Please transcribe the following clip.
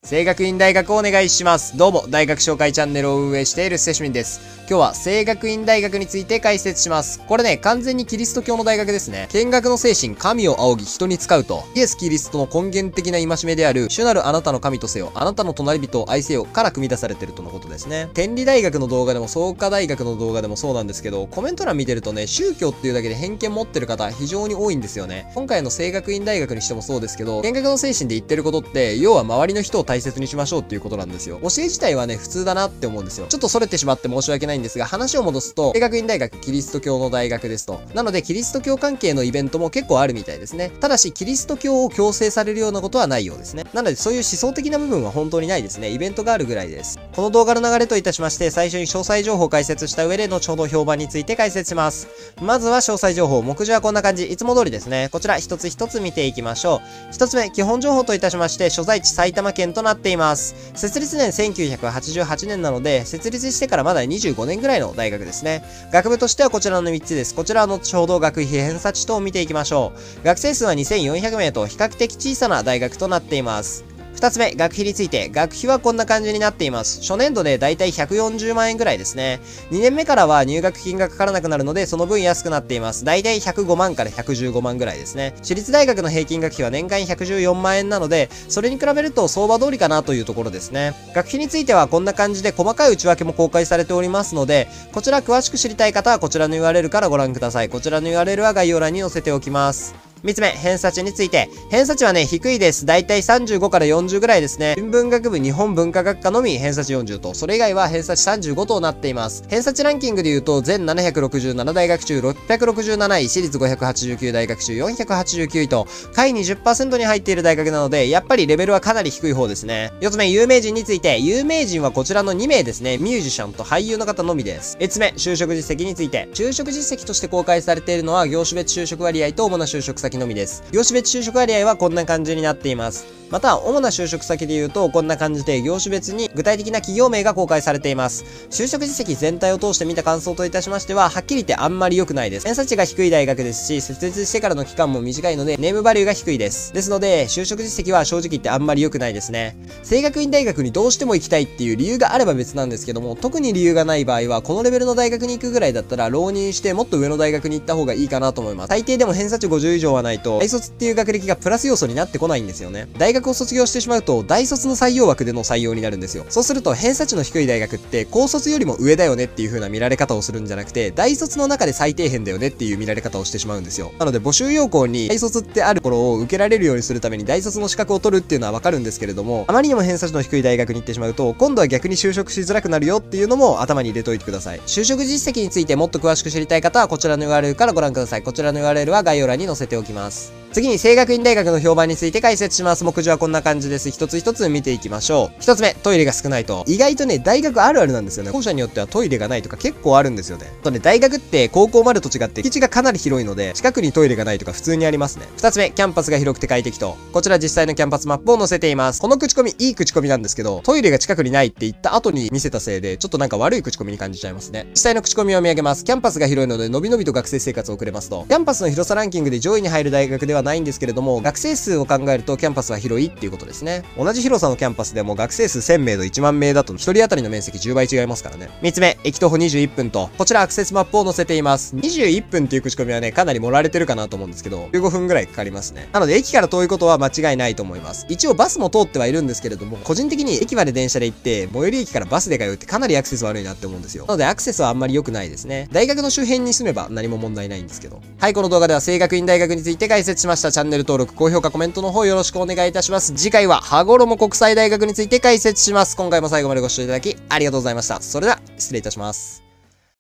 聖学院大学をお願いします。どうも、大学紹介チャンネルを運営しているセシミンです。今日は聖学院大学について解説します。これね、完全にキリスト教の大学ですね。見学の精神、神を仰ぎ人に使うと、イエス・キリストの根源的な戒めである、主なるあなたの神とせよ、あなたの隣人を愛せよから組み出されているとのことですね。天理大学の動画でも創価大学の動画でもそうなんですけど、コメント欄見てるとね、宗教っていうだけで偏見持ってる方非常に多いんですよね。今回の聖学院大学にしてもそうですけど、見学の精神で言ってることって、要は周りの人を大切にしましょうっていうことなんですよ。教え自体はね、普通だなって思うんですよ。ちょっと逸れてしまって申し訳ないんですが、話を戻すと、聖学院大学キリスト教の大学ですと。なので、キリスト教関係のイベントも結構あるみたいですね。ただし、キリスト教を強制されるようなことはないようですね。なので、そういう思想的な部分は本当にないですね。イベントがあるぐらいです。この動画の流れといたしまして、最初に詳細情報を解説した上で、後ほど評判について解説します。まずは詳細情報。目次はこんな感じ。いつも通りですね。こちら一つ一つ見ていきましょう。一つ目、基本情報といたしまして、所在地埼玉県となっています。設立年1988年なので、設立してからまだ25年ぐらいの大学ですね。学部としてはこちらの3つです。こちらは後ほど学費偏差値等を見ていきましょう。学生数は2400名と比較的小さな大学となっています。二つ目、学費について。学費はこんな感じになっています。初年度でだいたい140万円ぐらいですね。2年目からは入学金がかからなくなるので、その分安くなっています。だいたい105万から115万ぐらいですね。私立大学の平均学費は年間114万円なので、それに比べると相場通りかなというところですね。学費についてはこんな感じで細かい内訳も公開されておりますので、こちら詳しく知りたい方はこちらの URL からご覧ください。こちらの URL は概要欄に載せておきます。3つ目、偏差値について。偏差値はね、低いです。だいたい35から40ぐらいですね。純文学部日本文化学科のみ偏差値40と、それ以外は偏差値35となっています。偏差値ランキングで言うと、全767大学中667位、私立589大学中489位と、下位 20% に入っている大学なので、やっぱりレベルはかなり低い方ですね。4つ目、有名人について。有名人はこちらの2名ですね。ミュージシャンと俳優の方のみです。5つ目、就職実績について。就職実績として公開されているのは、業種別就職割合と主な就職先のみです。業種別就職割合はこんな感じになっています。また、主な就職先で言うと、こんな感じで業種別に具体的な企業名が公開されています。就職実績全体を通して見た感想といたしましては、はっきり言ってあんまり良くないです。偏差値が低い大学ですし、設立してからの期間も短いので、ネームバリューが低いです。ですので、就職実績は正直言ってあんまり良くないですね。聖学院大学にどうしても行きたいっていう理由があれば別なんですけども、特に理由がない場合は、このレベルの大学に行くぐらいだったら、浪人してもっと上の大学に行った方がいいかなと思います。最低でも偏差値50以上はないと、大卒っていう学歴がプラス要素になってこないんですよね。大学を卒業してしまうと、大卒の採用枠での採用になるんですよ。そうすると、偏差値の低い大学って、高卒よりも上だよねっていう風な見られ方をするんじゃなくて、大卒の中で最底辺だよねっていう見られ方をしてしまうんですよ。なので、募集要項に大卒ってある頃を受けられるようにするために大卒の資格を取るっていうのはわかるんですけれども、あまりにも偏差値の低い大学に行ってしまうと、今度は逆に就職しづらくなるよっていうのも頭に入れておいてください。就職実績についてもっと詳しく知りたい方は、こちらの URL からご覧ください。こちらの URL は概要欄に載せておきます。次に、聖学院大学の評判について解説します。目次はこんな感じです。一つ一つ見ていきましょう。一つ目、トイレが少ないと。意外とね、大学あるあるなんですよね。校舎によってはトイレがないとか結構あるんですよね。とね、大学って高校までと違って敷地がかなり広いので、近くにトイレがないとか普通にありますね。二つ目、キャンパスが広くて快適と。こちら実際のキャンパスマップを載せています。この口コミ、いい口コミなんですけど、トイレが近くにないって言った後に見せたせいで、ちょっとなんか悪い口コミに感じちゃいますね。実際の口コミを見上げます。キャンパスが広いので、のびのびと学生生活を送れますと。キャンパスの広さランキングで上位に入る大学ではないんですけれども、学生数を考えるとキャンパスは広いっていうことですね。同じ広さのキャンパスでも学生数1000名と1万名だと1人当たりの面積10倍違いますからね。3つ目、駅徒歩21分と、こちらアクセスマップを載せています。21分っていう口コミはね、かなり盛られてるかなと思うんですけど、15分ぐらいかかりますね。なので駅から遠いことは間違いないと思います。一応バスも通ってはいるんですけれども、個人的に駅まで電車で行って、最寄り駅からバスで通うってかなりアクセス悪いなって思うんですよ。なのでアクセスはあんまり良くないですね。大学の周辺に住めば何も問題ないんですけど。はい、この動画では聖学院大学について解説しました。チャンネル登録、高評価、コメントの方よろしくお願いいたします。次回は羽衣国際大学について解説します。今回も最後までご視聴いただきありがとうございました。それでは失礼いたします。